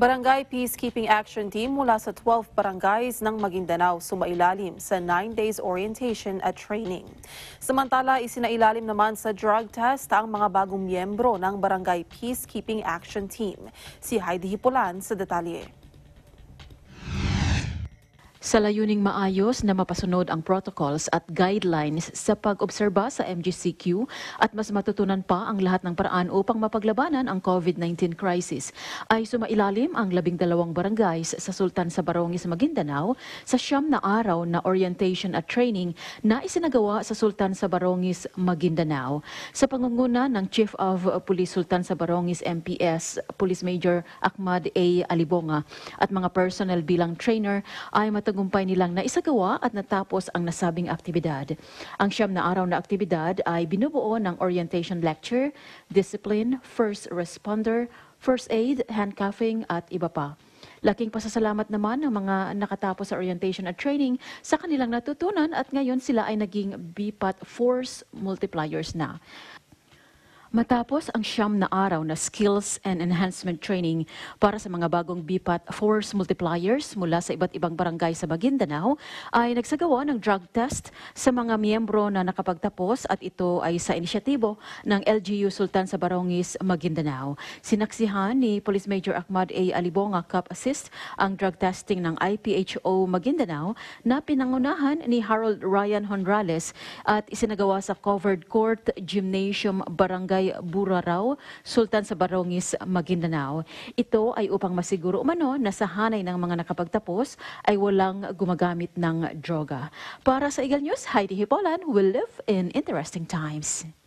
Barangay Peacekeeping Action Team mula sa 12 barangays ng Maguindanao sumailalim sa 9 days orientation at training. Samantala, isinailalim naman sa drug test ang mga bagong miyembro ng Barangay Peacekeeping Action Team. Si Heidi Hipulan sa detalye. Sa layuning maayos na mapasunod ang protocols at guidelines sa pag-obserba sa MGCQ at mas matutunan pa ang lahat ng paraan upang mapaglabanan ang COVID-19 crisis, ay sumailalim ang 12 barangays sa Sultan sa Barangay Maguindanao sa 9 na araw na orientation at training na isinagawa sa Sultan sa Barangay Maguindanao. Sa pangunguna ng Chief of Police Sultan sa Barangay MPS, Police Major Ahmad A. Alibonga at mga personnel bilang trainer ay tagumpay nilang naisagawa at natapos ang nasabing aktibidad. Ang 9 na araw na aktibidad ay binubuo ng orientation lecture, discipline, first responder, first aid, handcuffing at iba pa. Laking pasasalamat naman ng mga nakatapos sa orientation at training sa kanilang natutunan at ngayon sila ay naging BPAT Force Multipliers na. Matapos ang 9 na araw na skills and enhancement training para sa mga bagong BPAT Force Multipliers mula sa iba't ibang barangay sa Maguindanao, ay nagsagawa ng drug test sa mga miyembro na nakapagtapos at ito ay sa inisyatibo ng LGU Sultan sa Barangay Maguindanao. Sinaksihan ni Police Major Ahmad A. Alibonga Cup Assist ang drug testing ng IPHO Maguindanao na pinangunahan ni Harold Ryan Honrales at isinagawa sa Covered Court Gymnasium Barangay Buraraw, Sultan sa Barangay Maguindanao. Ito ay upang masiguro umano na sa hanay ng mga nakapagtapos ay walang gumagamit ng droga. Para sa Eagle News, Heidi Hipolan will live in interesting times.